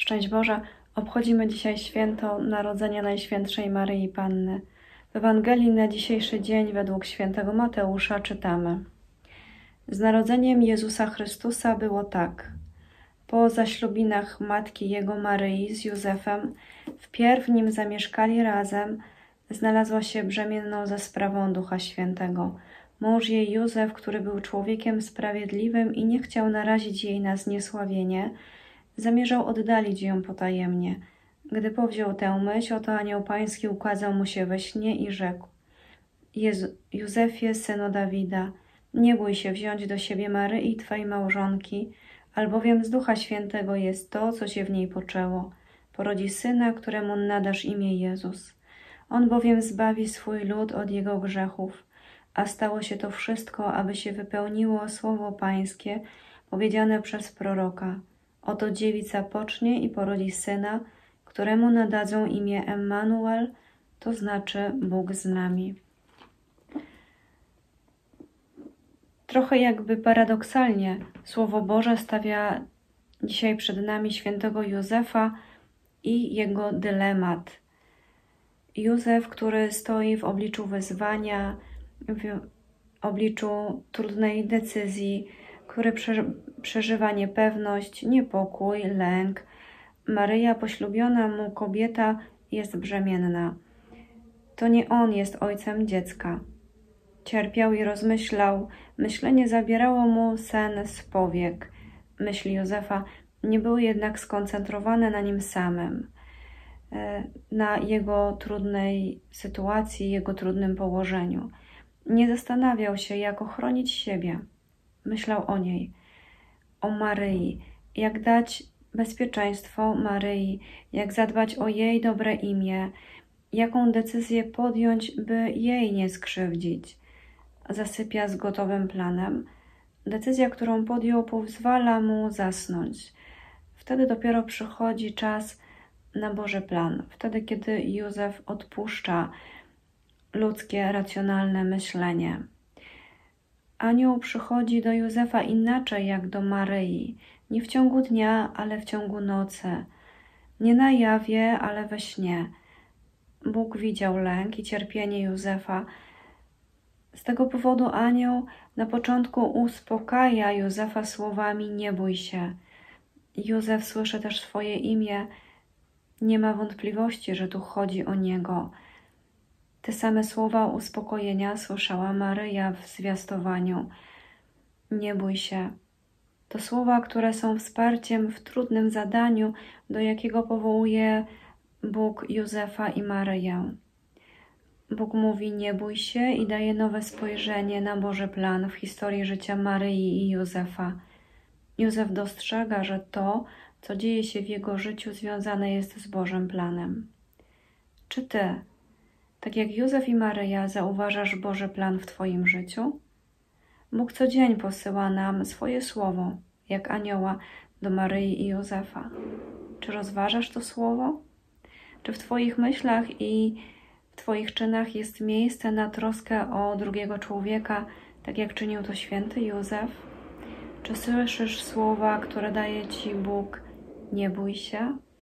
Szczęść Boże, obchodzimy dzisiaj święto Narodzenia Najświętszej Maryi Panny. W Ewangelii na dzisiejszy dzień według świętego Mateusza czytamy: Z narodzeniem Jezusa Chrystusa było tak. Po zaślubinach matki Jego Maryi z Józefem, wpierw nim zamieszkali razem, znalazła się brzemienną ze sprawą Ducha Świętego. Mąż jej Józef, który był człowiekiem sprawiedliwym i nie chciał narazić jej na zniesławienie, zamierzał oddalić ją potajemnie. Gdy powziął tę myśl, oto anioł pański ukazał mu się we śnie i rzekł: Józefie, synu Dawida, nie bój się wziąć do siebie Maryi, twej małżonki, albowiem z Ducha Świętego jest to, co się w niej poczęło. Porodzi syna, któremu nadasz imię Jezus. On bowiem zbawi swój lud od jego grzechów. A stało się to wszystko, aby się wypełniło słowo pańskie, powiedziane przez proroka. Oto dziewica pocznie i porodzi syna, któremu nadadzą imię Emmanuel, to znaczy Bóg z nami. Trochę jakby paradoksalnie Słowo Boże stawia dzisiaj przed nami świętego Józefa i jego dylemat. Józef, który stoi w obliczu wyzwania, w obliczu trudnej decyzji, który przeżywa niepewność, niepokój, lęk. Maryja, poślubiona mu kobieta, jest brzemienna. To nie on jest ojcem dziecka. Cierpiał i rozmyślał. Myślenie zabierało mu sen z powiek. Myśli Józefa nie były jednak skoncentrowane na nim samym, na jego trudnej sytuacji, jego trudnym położeniu. Nie zastanawiał się, jak ochronić siebie. Myślał o niej, o Maryi, jak dać bezpieczeństwo Maryi, jak zadbać o jej dobre imię, jaką decyzję podjąć, by jej nie skrzywdzić. Zasypia z gotowym planem. Decyzja, którą podjął, pozwala mu zasnąć. Wtedy dopiero przychodzi czas na Boży plan. Wtedy, kiedy Józef odpuszcza ludzkie, racjonalne myślenie. Anioł przychodzi do Józefa inaczej jak do Maryi. Nie w ciągu dnia, ale w ciągu nocy. Nie na jawie, ale we śnie. Bóg widział lęk i cierpienie Józefa. Z tego powodu anioł na początku uspokaja Józefa słowami: nie bój się. Józef słyszy też swoje imię. Nie ma wątpliwości, że tu chodzi o niego. Te same słowa uspokojenia słyszała Maryja w zwiastowaniu. Nie bój się. To słowa, które są wsparciem w trudnym zadaniu, do jakiego powołuje Bóg Józefa i Maryję. Bóg mówi: nie bój się i daje nowe spojrzenie na Boży plan w historii życia Maryi i Józefa. Józef dostrzega, że to, co dzieje się w jego życiu, związane jest z Bożym planem. Czy ty, tak jak Józef i Maryja, zauważasz Boży plan w twoim życiu? Bóg co dzień posyła nam swoje słowo, jak anioła, do Maryi i Józefa. Czy rozważasz to słowo? Czy w twoich myślach i w twoich czynach jest miejsce na troskę o drugiego człowieka, tak jak czynił to święty Józef? Czy słyszysz słowa, które daje ci Bóg: nie bój się?